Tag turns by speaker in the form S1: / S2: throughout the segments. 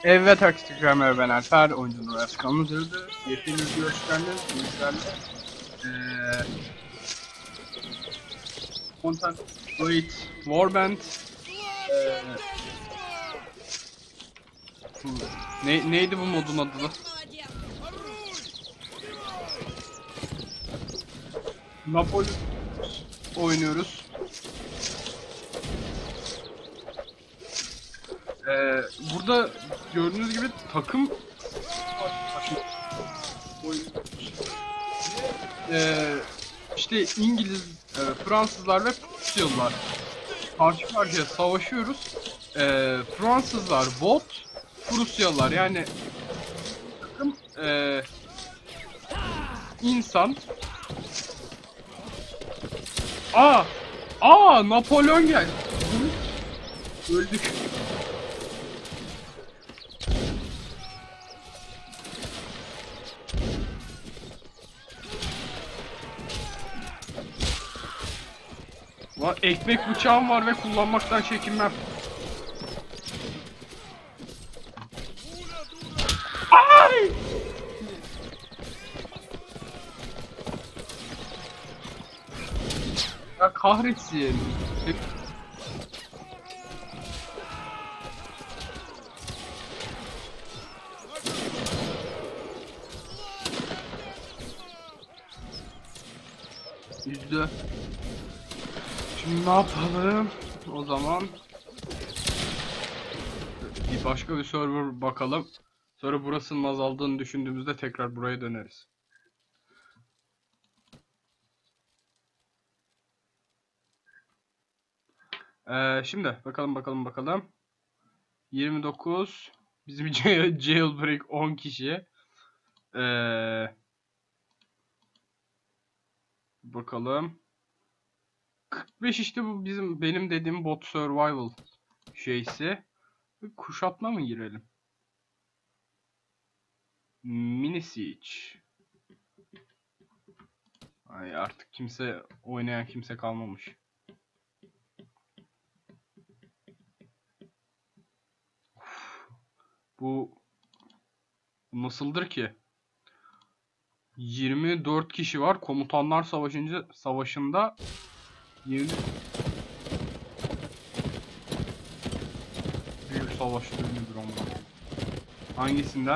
S1: Evet arkadaşlar, merhaba, ben Alper. Oyuncunun Uğraş kanalına döndü. Yepyeni bir hoş geldiniz. Bizlerle Content Blade Warband neydi bu modun adı da? Napoli oynuyoruz. Burada gördüğünüz gibi takım işte İngiliz, Fransızlar ve Rusyalılar karşı karşıya savaşıyoruz. Fransızlar bot, Rusyalılar yani takım insan. Napolyon geldi. Öldük. Ekmek bıçağım var ve kullanmaktan çekinmem. Ay! Ya kahretsin. Yüzde. Şimdi ne yapalım? O zaman başka bir server bakalım. Sonra burasının azaldığını düşündüğümüzde tekrar buraya döneriz. Şimdi bakalım. 29. Bizim jailbreak 10 kişi. Bakalım. 45 işte bu benim dediğim bot survival şeysi. Kuşatma mı girelim? Mini Siege. Ay artık oynayan kimse kalmamış. Bu nasıldır ki? 24 kişi var. Komutanlar savaşında 20 büyük savaş dönüyordur ama. Hangisinden?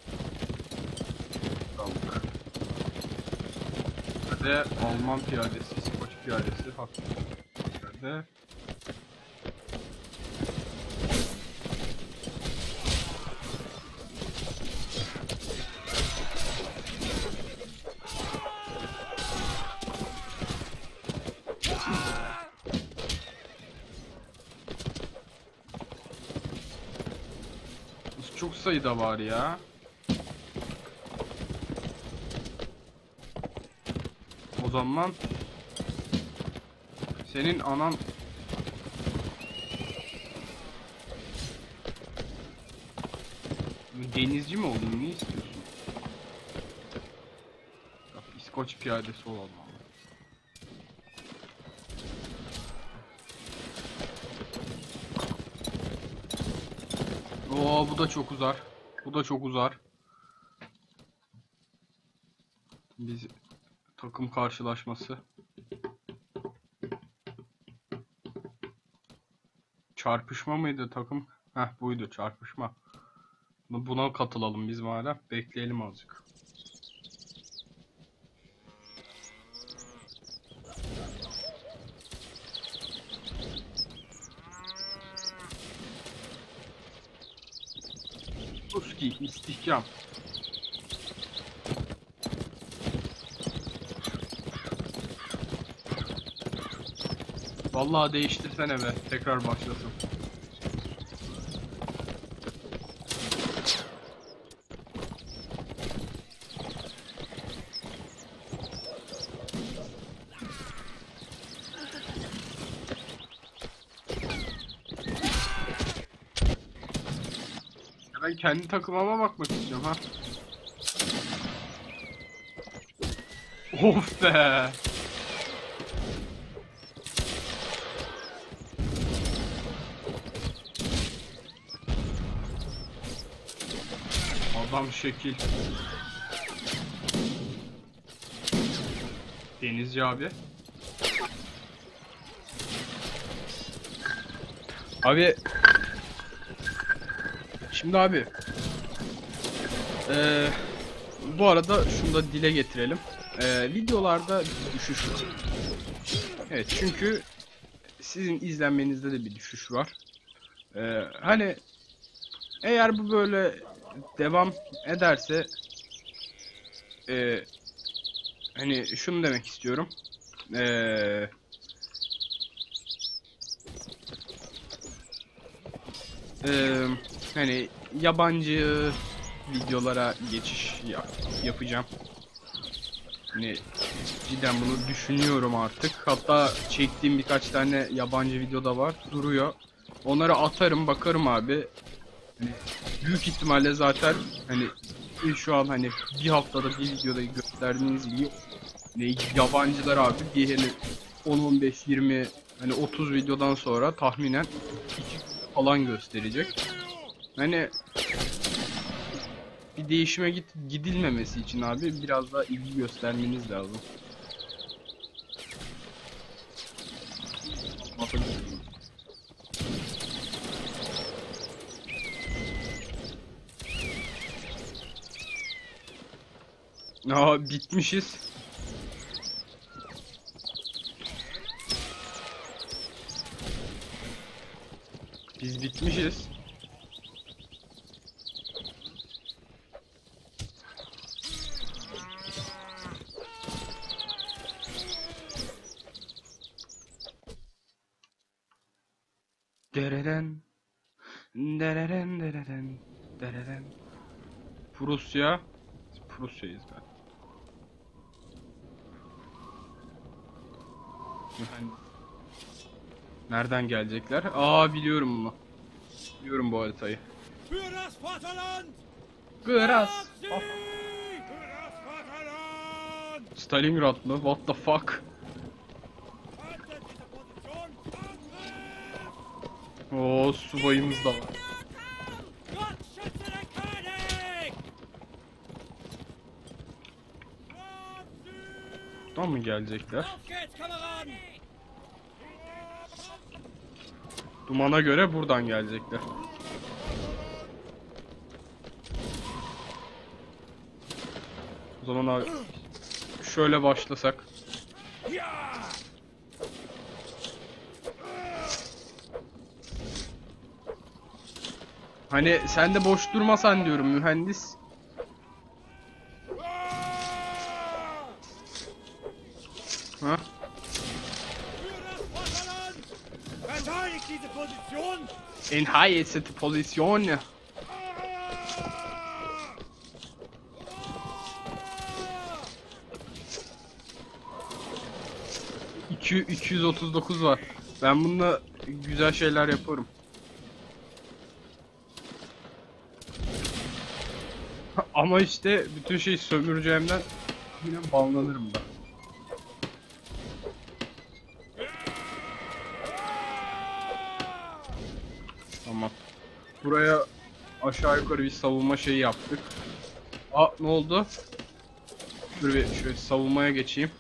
S1: Aldık. Ve Alman piyadesi, İskoç piyadesi, haklı. Ve çok sayıda var ya. O zaman senin anan denizci mi oldun? Ne istiyorsun? Bak, İskoç piyadesi olalım. Oo, bu da çok uzar. Bu da çok uzar. Biz takım karşılaşması. Çarpışma mıydı takım? Heh, buydu çarpışma. Buna katılalım biz madem. Bekleyelim azıcık. Ruski istihkam. Vallahi değiştirsene be. Tekrar başlasın. Ben kendi takımıma bakmak istiyorum ha. Of be. Adam şekil. Denizci abi. Abi. Şimdi abi. Bu arada şunu da dile getirelim. Videolarda bir düşüş var. Evet, çünkü sizin izlenmenizde de bir düşüş var. Hani eğer bu böyle devam ederse hani şunu demek istiyorum. Hani yabancı videolara geçiş yapacağım. Hani cidden bunu düşünüyorum artık. Hatta çektiğim birkaç tane yabancı video da var. Duruyor. Onları atarım, bakarım abi. Hani büyük ihtimalle zaten hani şu an hani bir haftada bir videoda gösterdiğiniz gibi hani yabancılar abi bir hani 10-15-20 hani 30 videodan sonra tahminen 2 falan gösterecek. Hani bir değişime gidilmemesi için abi biraz daha ilgi göstermeniz lazım. Aa, bitmişiz. Biz bitmişiz. Dereden, dereden, dereden, dereden. Prusya. Prusya'yız ben. Nereden gelecekler? Aa, biliyorum bunu. Biliyorum bu haritayı. Gras. Oh. Stalingrad mı? What the fuck? Oo, subayımız da var. Buradan mı gelecekler? Dumana göre buradan gelecekler. O zaman abi şöyle başlasak. Hani sen de boş durmasan diyorum mühendis. Ha? Enhayet pozisyon. 239 var. Ben bununla güzel şeyler yaparım. Ama işte bütün şeyi sömüreceğimden yine banlanırım da. Tamam. Buraya aşağı yukarı bir savunma şeyi yaptık. Aa, ne oldu? Dur bir şöyle savunmaya geçeyim.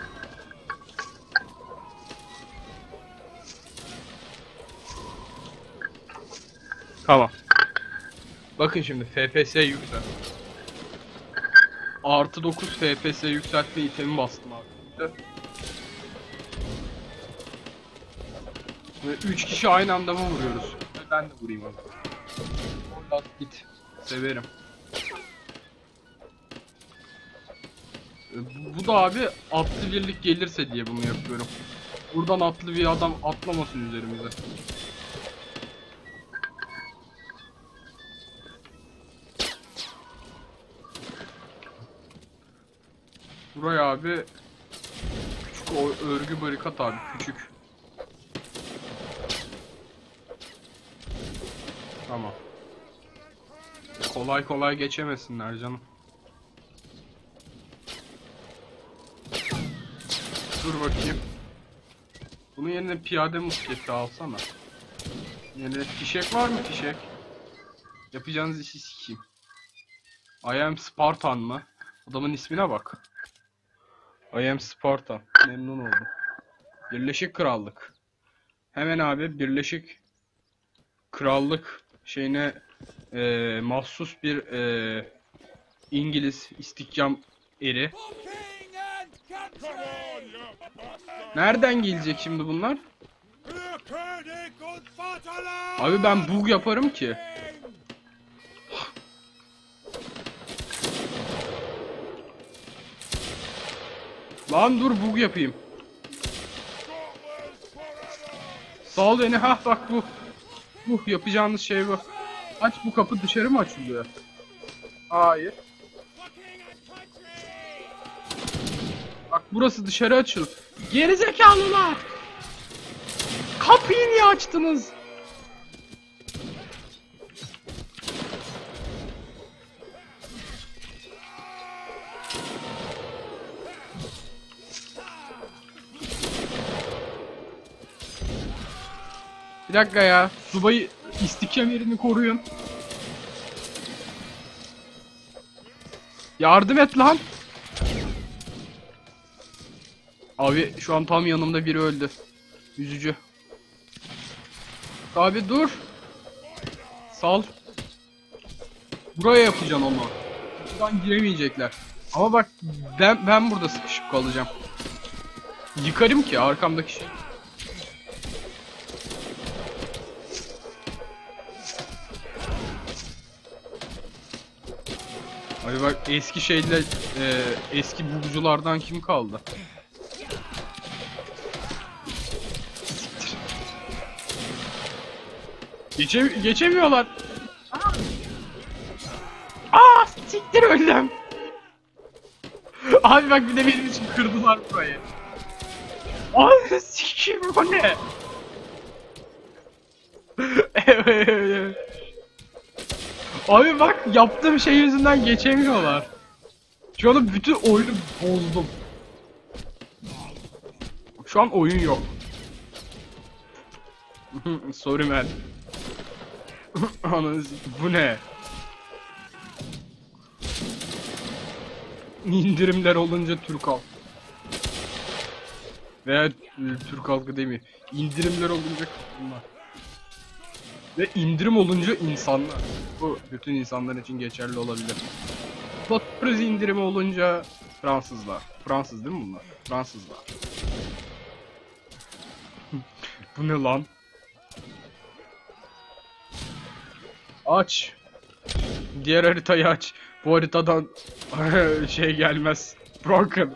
S1: Tamam. Bakın şimdi FPS yüksel. Artı 9 FPS yükseltme itemi bastım abi. Ve 3 kişi aynı anda mı vuruyoruz? Ben de vurayım abi. Oradan git. Severim. Bu da abi atlı birlik gelirse diye bunu yapıyorum. Buradan atlı bir adam atlamasın üzerimize. Buraya abi küçük örgü barikat abi, küçük. Tamam. Kolay kolay geçemesinler canım. Dur bakayım. Bunun yerine piyade musketi alsana. Yerine fişek var mı, fişek? Yapacağınız işi sikeyim. I am Spartan mı? Adamın ismine bak. I am Spartan. Memnun oldum. Birleşik Krallık. Hemen abi Birleşik Krallık şeyine mahsus bir İngiliz istikam eri. Nereden gelecek şimdi bunlar? Abi ben bug yaparım ki. Lan dur bug yapayım. Sal beni. Hah bak bu. Bu yapacağınız şey bu. Aç bu kapı dışarı mı açılıyor? Hayır. Bak burası dışarı açıl. Gerizekalılar. Kapıyı niye açtınız? Bir dakika ya. Subayı istikam yerini koruyun. Yardım et lan. Abi şu an tam yanımda biri öldü. Üzücü. Abi dur. Sal. Buraya yapacaksın onu. Buradan giremeyecekler. Ama bak ben burada sıkışıp kalacağım. Yıkarım ki arkamdaki şey. Abi bak eski şeyler eski bugculardan kim kaldı? Geçemiyorlar. Aa, siktir öldüm. Abi bak bir de benim için kırdılar burayı. Abi sikeyim bu ne? Evet. Abi bak yaptığım şey yüzünden geçemiyorlar. Şu anda bütün oyunu bozdum. Şu an oyun yok. Sorry man. Ananı bu ne? İndirimler olunca Türk halk. Veya Türk halkı demeyeyim. İndirimler olunca bunlar. Ve indirim olunca insanlar. Bu bütün insanlar için geçerli olabilir. Patrız indirimi olunca Fransızlar. Fransız değil mi bunlar? Fransızlar. Bu ne lan? Aç. Diğer haritayı aç. Bu haritadan şey gelmez. Broken.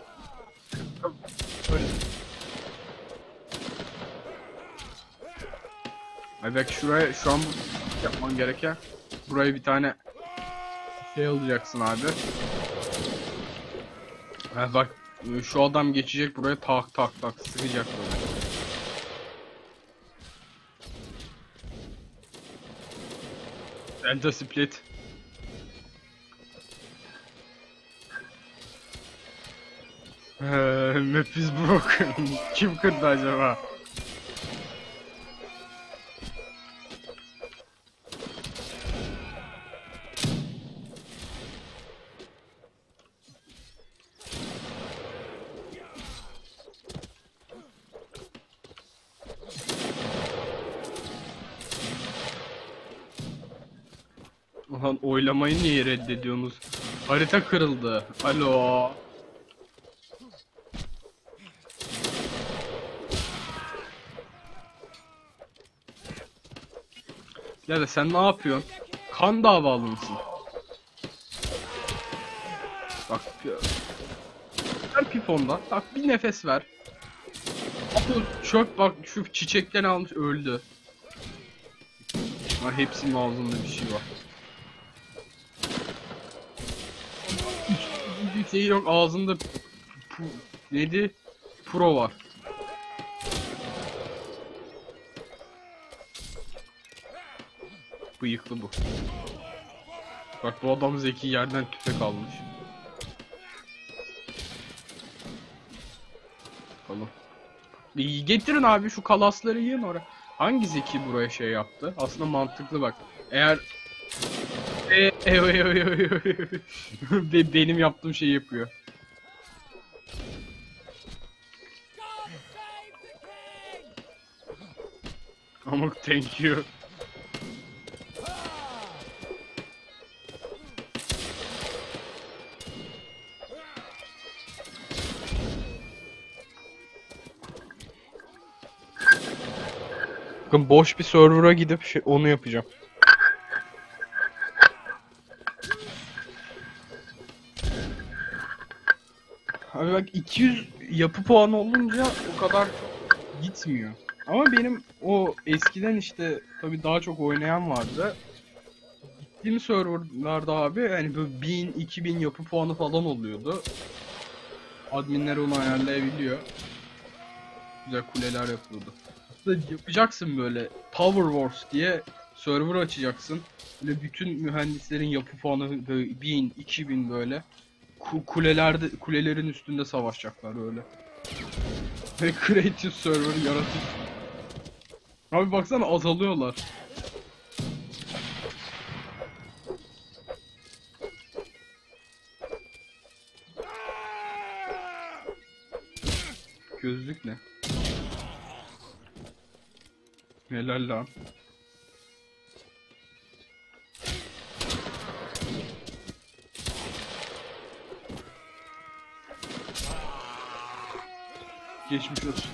S1: Ay belki şuraya şu an yapman gereken buraya bir tane şey alacaksın abi. Ha bak şu adam geçecek buraya tak tak tak sıkacak böyle. Delta split. Map is broken. Kim kırdı acaba? Ulan oylamayı niye reddediyorsunuz? Harita kırıldı. Alo. Ya da sen ne yapıyorsun? Kan davalı mısın? Bak ver piponda. Bak bir nefes ver. Çöp bak şu çiçekten almış öldü. Ha, hepsinin ağzında bir şey var. Hiçbir şey yok ağzında neydi? Pro var. Bıyıklı bu. Bak bu adam zeki yerden tüfek almış. Bakalım. Getirin abi şu kalasları yiyin oraya. Hangi zeki buraya şey yaptı? Aslında mantıklı bak. Eğer Ve benim yaptığım şeyi yapıyor. Ama thank you. Bakın boş bir server'a gidip onu yapacağım. Abi bak 200 yapı puanı olunca o kadar çok gitmiyor. Ama benim o eskiden işte tabii daha çok oynayan vardı. Gittiğim serverlarda abi yani böyle 1000-2000 yapı puanı falan oluyordu. Adminler onu ayarlayabiliyor. Güzel kuleler yapılıyordu. Aslında yapacaksın böyle Power Wars diye server açacaksın. Böyle bütün mühendislerin yapı puanı böyle 1000-2000 böyle. Kulelerin üstünde savaşacaklar öyle. Ve creative server yaratık. Abi baksana azalıyorlar. Gözlük ne? Helal lan. Geçmiş olsun.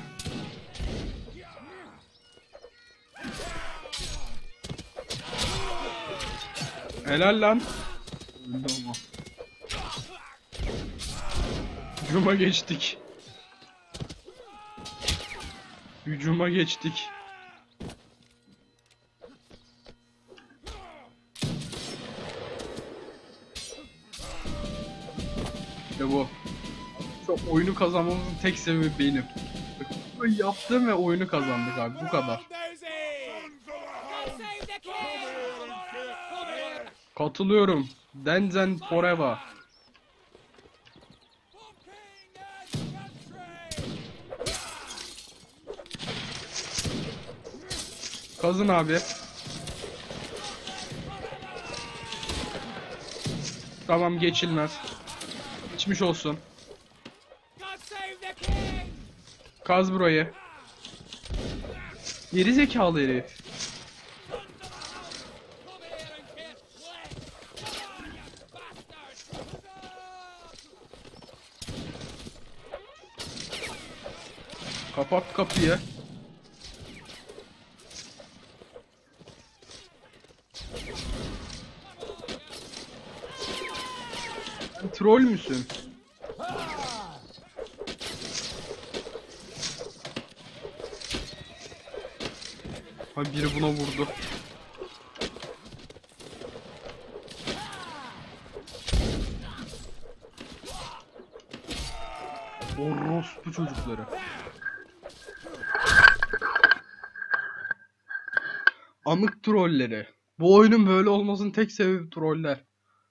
S1: Helal lan. Öldü ama. Hücuma geçtik. Hücuma geçtik. İşte bu. Şu oyunu kazanmamızın tek sebebi benim. Yaptım ve oyunu kazandık abi. Bu kadar. Katılıyorum. Denzen forever. Kazın abi. Tamam geçilmez. Geçmiş olsun. Kaz burayı. Geri zekalı herif. Kapat kapıyı. Sen troll müsün? Ha biri buna vurdu. Orospu çocukları. Amık trolleri. Bu oyunun böyle olmasının tek sebebi troller.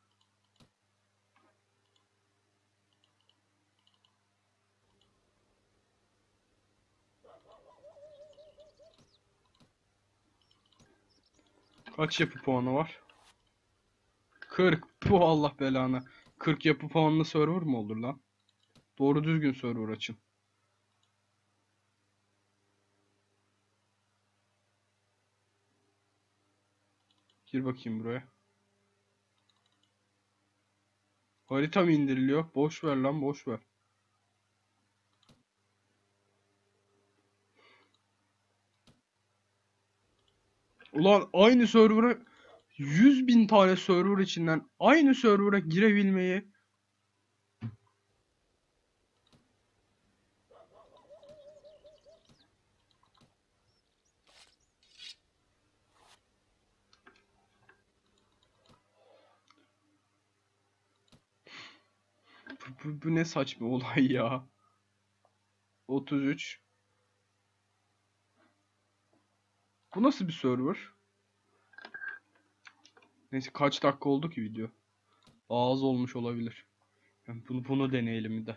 S1: Kaç yapı puanı var? 40. Bu Allah belanı. 40 yapı puanlı server mı olur lan? Doğru düzgün server açın. Gir bakayım buraya. Harita mı indiriliyor? Boş ver lan boş ver. Ulan aynı server'a 100.000 tane server içinden aynı server'a girebilmeyi bu ne saçma olay ya. 33. Bu nasıl bir server? Neyse kaç dakika oldu ki video? Az olmuş olabilir. Yani bunu deneyelim bir de.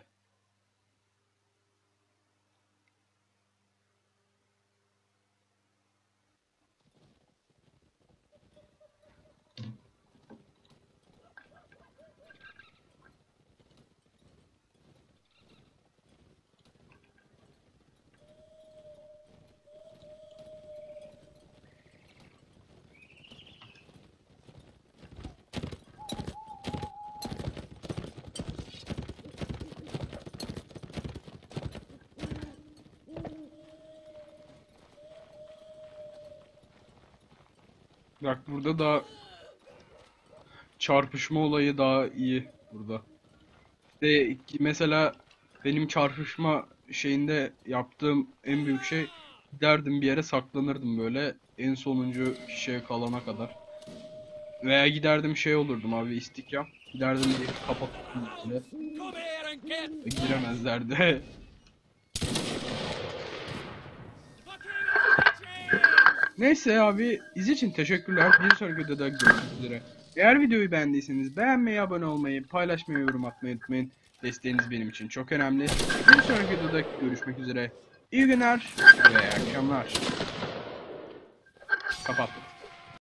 S1: Bak burada da çarpışma olayı daha iyi burada. De mesela benim çarpışma şeyinde yaptığım en büyük şey, giderdim bir yere saklanırdım böyle en sonuncu kişiye kalana kadar. Veya giderdim şey olurdum abi, istikrar. Giderdim bir yeri kapatırdım böyle. Giremezlerdi. Neyse abi, izlediğiniz için teşekkürler. Bir sonraki videoda görüşmek üzere. Eğer videoyu beğendiyseniz beğenmeyi, abone olmayı, paylaşmayı, yorum atmayı unutmayın. Desteğiniz benim için çok önemli. Bir sonraki videoda görüşmek üzere. İyi günler ve iyi akşamlar. Kapattım.